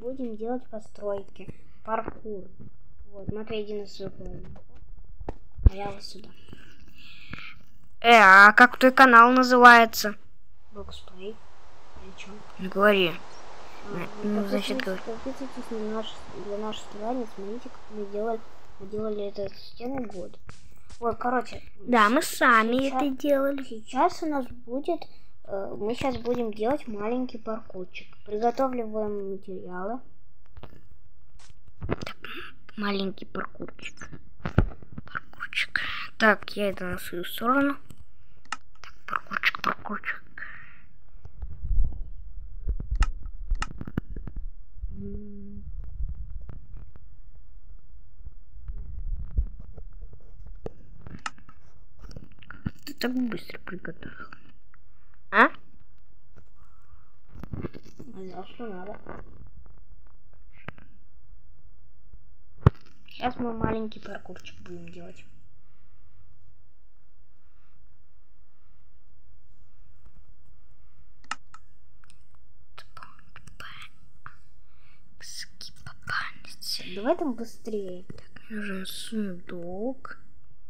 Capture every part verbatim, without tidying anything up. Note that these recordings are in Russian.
будем делать постройки. Паркур. Вот, Матвей, иди на свою половину. А я вот сюда. Э, а как твой канал называется? Боксплей. Причем? Не говори. А, Ну, значит, говори. подписывайтесь на наш, для нашей страны. Смотрите, как мы делали, мы делали эту стену год. Вот, короче. Да, мы сами сейчас, это делали. Сейчас у нас будет, э, мы сейчас будем делать маленький паркурчик. Приготавливаем материалы. Так, маленький паркурчик. Паркурчик. Так, я это на свою сторону. Так, паркурчик, паркурчик. Ты так быстро приготовил. А? А что надо? Сейчас мы маленький паркурчик будем делать. Давай там быстрее. Так, нужен сундук.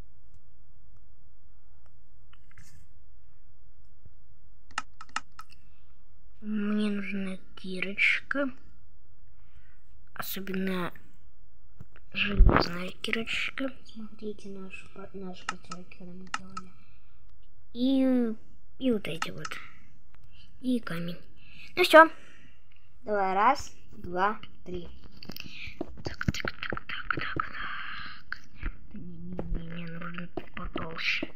Мне нужна кирочка. Особенно железная кирочка. Смотрите наши, наши постройки, когда мы делали. И, и вот эти вот. И камень. Ну все. Давай, раз, два, три. Так, так, так, так, так, так. Мне нужно потолще.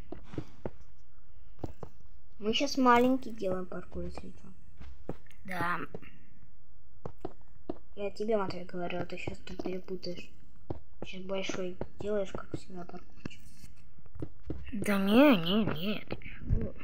Мы сейчас маленький делаем паркур, если что. Да. Я тебе, Матвей, говорю, а ты сейчас тут перепутаешь. Сейчас большой делаешь, как всегда, паркурчик. Да не, не, не, ты чего?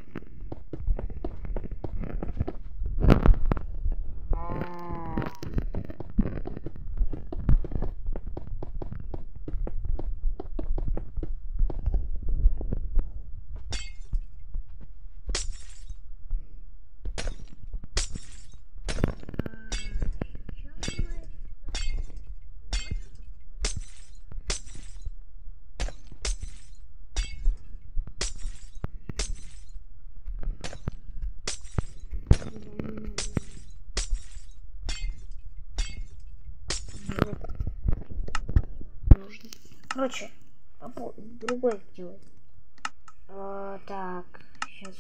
Короче, другой делай. А, так, сейчас.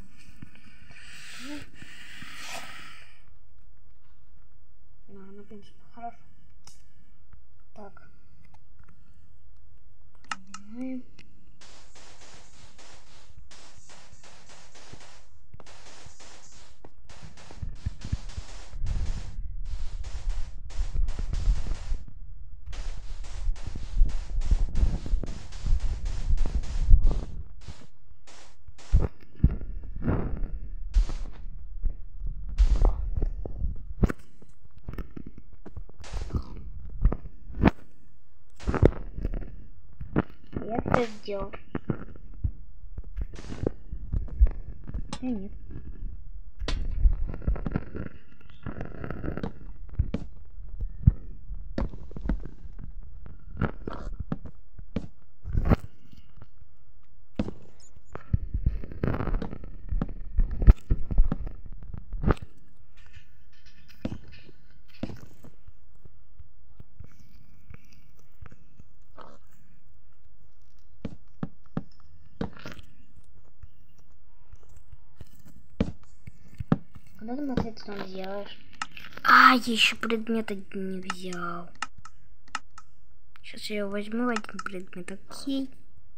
Ну, ну, в принципе, хорошо. Так. Поднимаем. Я все сделал. Я нет. Когда ты, Матвей, ты там сделаешь? А, я еще предмет один не взял. Сейчас я возьму один предмет, окей.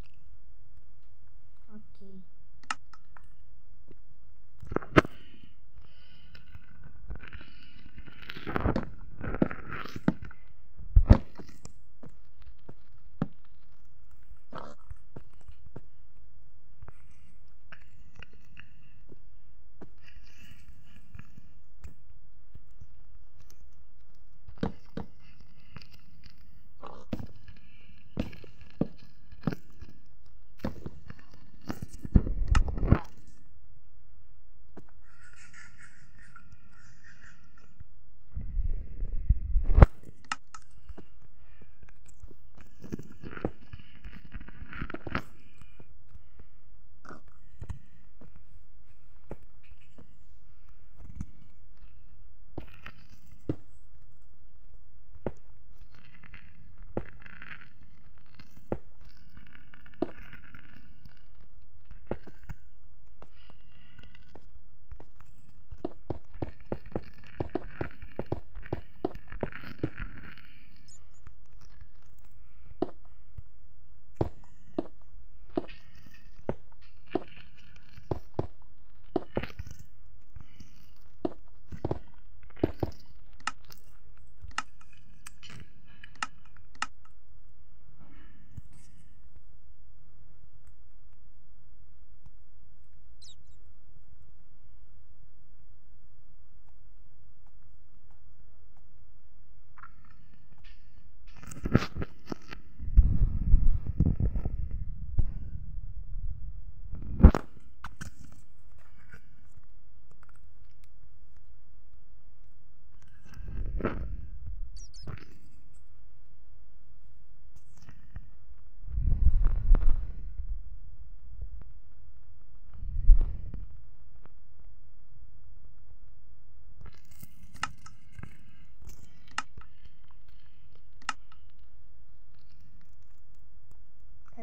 Окей.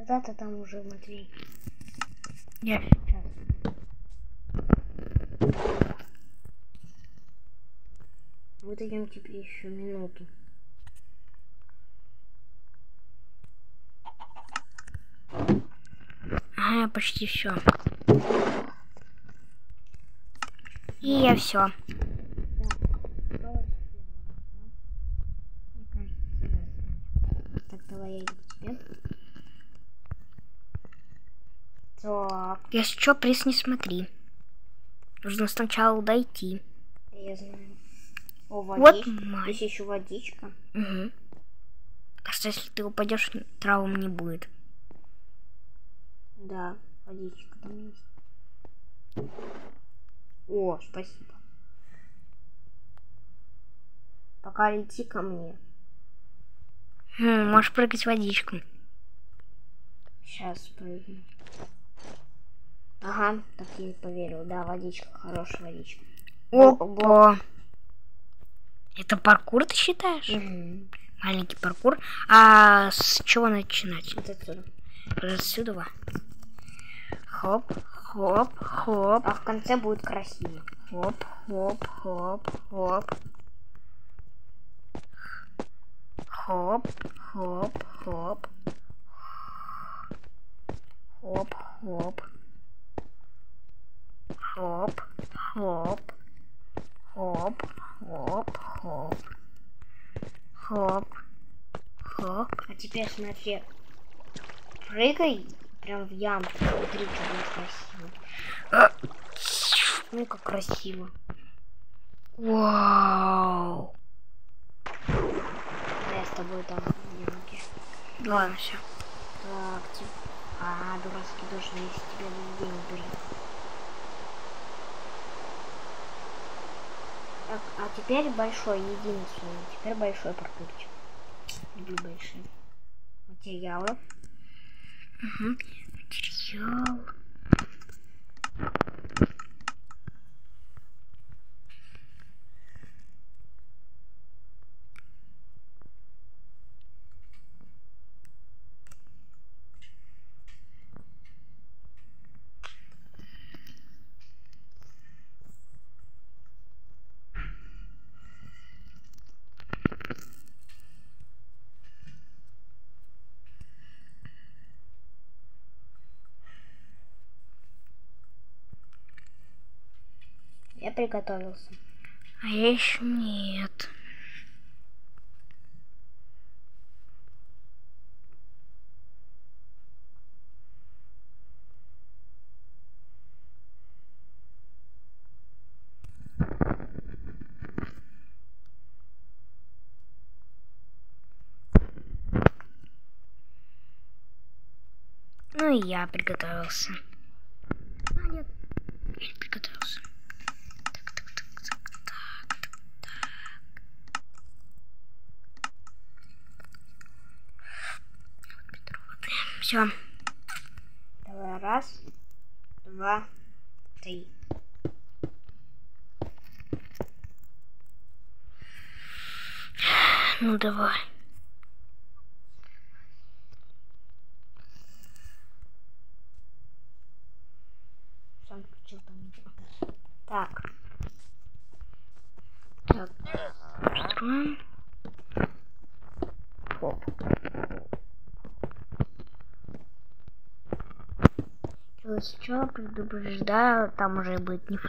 когда ты там уже, Матвей? Я сейчас. Мы даем тебе еще минуту. Ага, почти все. И я все. Так, давай я иду к тебе. Так. Если что, приз не смотри. Нужно сначала дойти. Я знаю. О, Вот водичка. май. Здесь еще водичка. Угу. Кажется, если ты упадешь, травм не будет. Да, водичка там есть. О, спасибо. Пока лети ко мне. Хм, можешь прыгать в водичку. Сейчас прыгну. Ага, так я и поверил. Да, водичка, хорошая водичка. Опа! Это паркур ты считаешь? Угу. Маленький паркур. А с чего начинать? Вот отсюда. Отсюда. Хоп, хоп, хоп. А в конце будет красиво. Хоп, хоп, хоп, хоп. Хоп, хоп, хоп. Хоп, хоп. Хоп, хоп. Хоп, хоп, хоп. Хоп, хоп. А теперь смотри. Прыгай прям в ямку. Смотри, что будет красиво. Ну как красиво. Вау. А я с тобой там в ямке. Ладно, все. Так, типа. А, дурацкий дождь, если тебя везде не берет. Так, а теперь большой, единственный. Теперь большой паркурчик. Люблю большие. Материалы. Угу. Материал. Я приготовился. А я еще нет. Ну и я приготовился. А, нет. Я не приготовился. Так, так, так, так, так, так, так. Все. Давай, раз, два, три. Ну давай. Сам включил там. Так. Так. Строим. Хоп. Если что, предупреждаю, там уже будет не